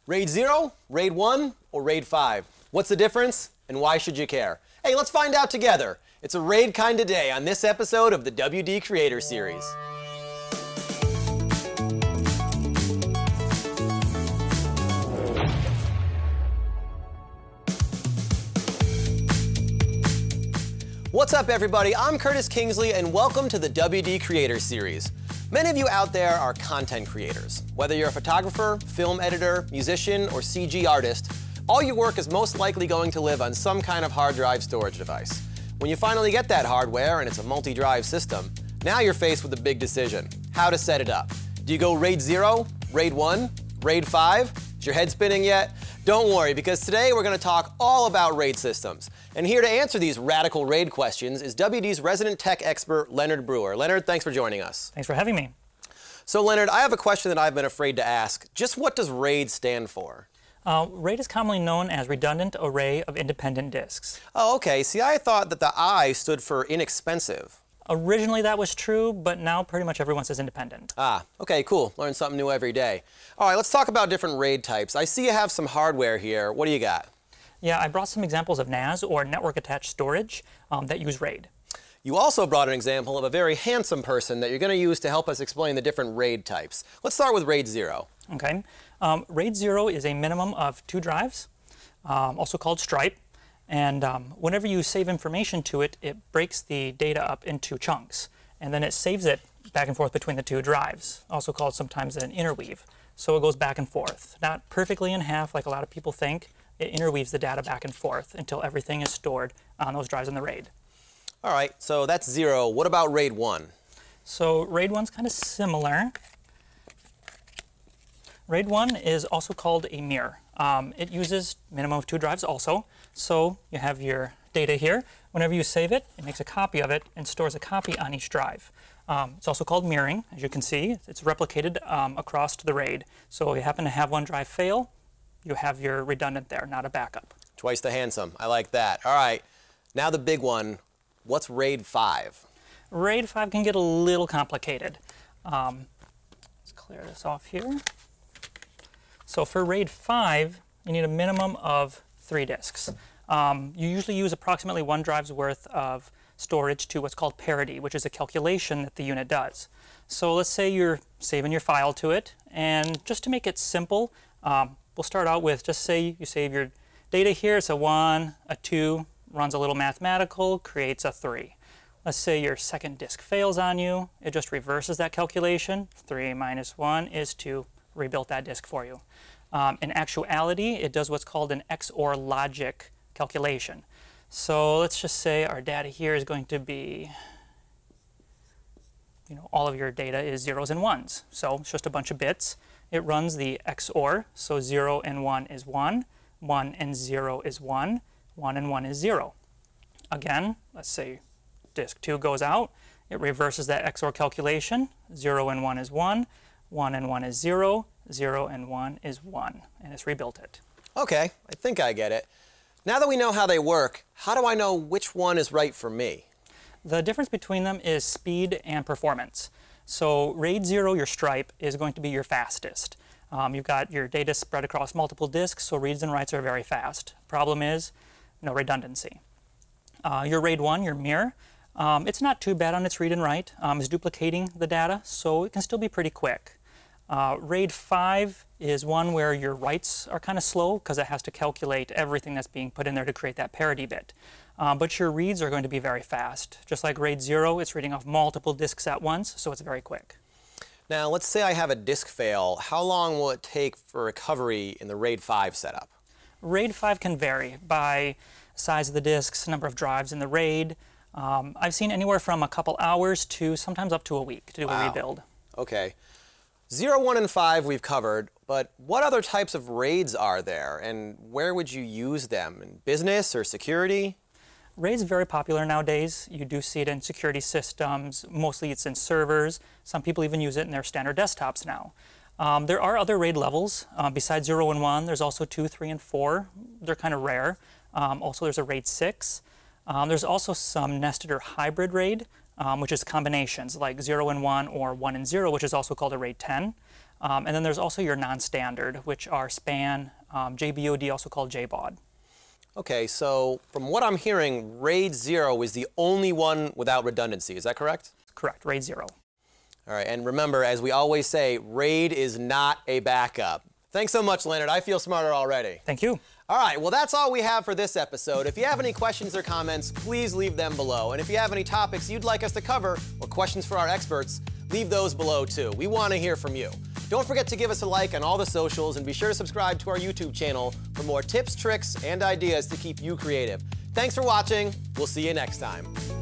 RAID 0, RAID 1, or RAID 5? What's the difference, and why should you care? Hey, let's find out together. It's a RAID kind of day on this episode of the WD Creator Series. What's up, everybody? I'm Curtis Kingsley, and welcome to the WD Creator Series. Many of you out there are content creators. Whether you're a photographer, film editor, musician, or CG artist, all your work is most likely going to live on some kind of hard drive storage device. When you finally get that hardware and it's a multi-drive system, now you're faced with a big decision: how to set it up. Do you go RAID 0, RAID 1, RAID 5? Is your head spinning yet? Don't worry, because today we're going to talk all about RAID systems. And here to answer these radical RAID questions is WD's resident tech expert, Leonard Brewer. Leonard, thanks for joining us. Thanks for having me. So Leonard, I have a question that I've been afraid to ask. Just what does RAID stand for? RAID is commonly known as Redundant Array of Independent Disks. Oh, okay. See, I thought that the I stood for inexpensive. Originally that was true, but now pretty much everyone says independent. Ah, okay, cool. Learn something new every day. All right, let's talk about different RAID types. I see you have some hardware here. What do you got? Yeah, I brought some examples of NAS, or Network Attached Storage, that use RAID. You also brought an example of a very handsome person that you're going to use to help us explain the different RAID types. Let's start with RAID 0. Okay. RAID 0 is a minimum of 2 drives, also called stripe. And whenever you save information to it, it breaks the data up into chunks. And then it saves it back and forth between the 2 drives, also called sometimes an interweave. So it goes back and forth. Not perfectly in half like a lot of people think. It interweaves the data back and forth until everything is stored on those drives in the RAID. All right, so that's 0. What about RAID 1? So RAID 1's kind of similar. RAID 1 is also called a mirror. It uses minimum of 2 drives also. So you have your data here. Whenever you save it, it makes a copy of it and stores a copy on each drive. It's also called mirroring. As you can see, it's replicated across to the RAID. So if you happen to have one drive fail, you have your redundant there, not a backup. Twice the handsome. I like that. All right, now the big one. What's RAID 5? RAID 5 can get a little complicated. Let's clear this off here. So for RAID 5, you need a minimum of 3 disks. You usually use approximately 1 drive's worth of storage to what's called parity, which is a calculation that the unit does. So let's say you're saving your file to it, and just to make it simple, we'll start out with, just say you save your data here. It's a 1, a 2, runs a little mathematical, creates a 3. Let's say your second disk fails on you. It just reverses that calculation. 3 minus 1 is 2. Rebuilt that disk for you. In actuality, it does what's called an XOR logic calculation. So let's just say our data here is going to be, all of your data is 0s and 1s. So it's just a bunch of bits. It runs the XOR, so 0 and 1 is 1, 1 and 0 is 1, 1 and 1 is 0. Again, let's say disk 2 goes out. It reverses that XOR calculation. 0 and 1 is 1, 1 and 1 is 0, 0 and 1 is 1, and it's rebuilt it. Okay, I think I get it. Now that we know how they work, how do I know which one is right for me? The difference between them is speed and performance. So RAID 0, your stripe, is going to be your fastest. You've got your data spread across multiple disks, so reads and writes are very fast. Problem is, no redundancy. Your RAID 1, your mirror, it's not too bad on its read and write. It's duplicating the data, so it can still be pretty quick. RAID 5 is one where your writes are kind of slow because it has to calculate everything that's being put in there to create that parity bit. But your reads are going to be very fast. Just like RAID 0, it's reading off multiple disks at once, so it's very quick. Now, let's say I have a disk fail. How long will it take for recovery in the RAID 5 setup? RAID 5 can vary by size of the disks, number of drives in the RAID. I've seen anywhere from a couple hours to sometimes up to a week to do a rebuild. Okay. 0, 1, and 5 we've covered, but what other types of RAIDs are there, and where would you use them? In business or security? RAID's very popular nowadays. You do see it in security systems. Mostly it's in servers. Some people even use it in their standard desktops now. There are other RAID levels. Besides 0 and 1, there's also 2, 3, and 4. They're kind of rare. Also, there's a RAID 6. There's also some nested or hybrid RAID. which is combinations like 0 and 1 or 1 and 0, which is also called a RAID 10. And then there's also your non-standard, which are SPAN, JBOD, also called JBOD. Okay, so from what I'm hearing, RAID 0 is the only one without redundancy. Is that correct? Correct, RAID 0. All right, and remember, as we always say, RAID is not a backup. Thanks so much, Leonard. I feel smarter already. Thank you. All right, well, that's all we have for this episode. If you have any questions or comments, please leave them below. And if you have any topics you'd like us to cover or questions for our experts, leave those below too. We want to hear from you. Don't forget to give us a like on all the socials and be sure to subscribe to our YouTube channel for more tips, tricks, and ideas to keep you creative. Thanks for watching. We'll see you next time.